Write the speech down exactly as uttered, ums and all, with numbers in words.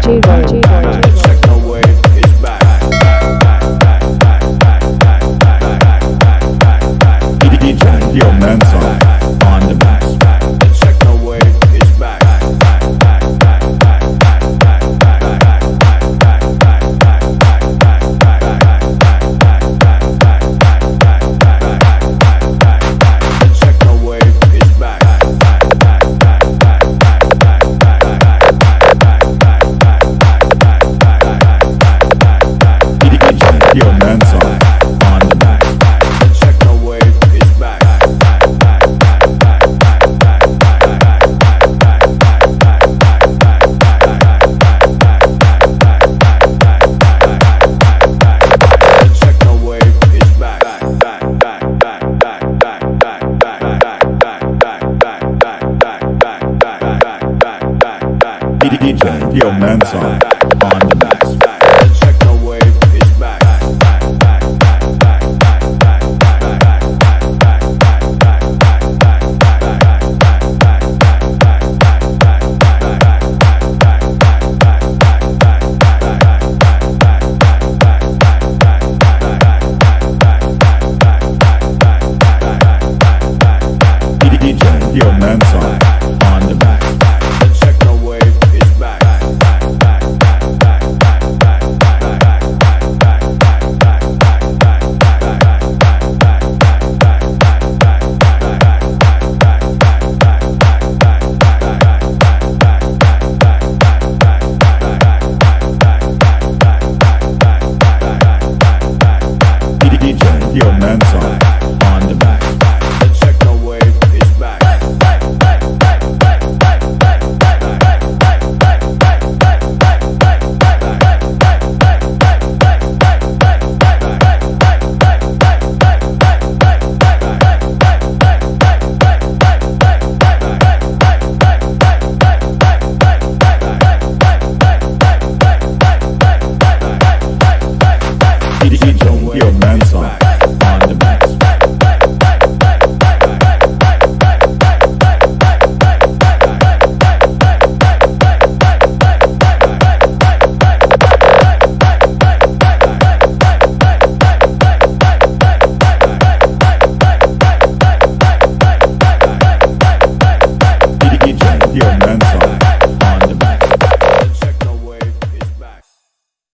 D J Techno wave is back. D J Yo Manson on the mix. Techno wave is back. Techno wave is back. D J Yo Manson on the mix. Techno wave is back. Techno wave is back. D J Yo Manson on the mix.